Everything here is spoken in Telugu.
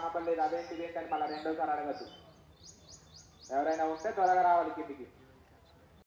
పాపం లేదు అదేంటిది ఏంటని మళ్ళీ రెండోసారి అడగద్దు ఎవరైనా ఉంటే త్వరగా రావాలి కిందికి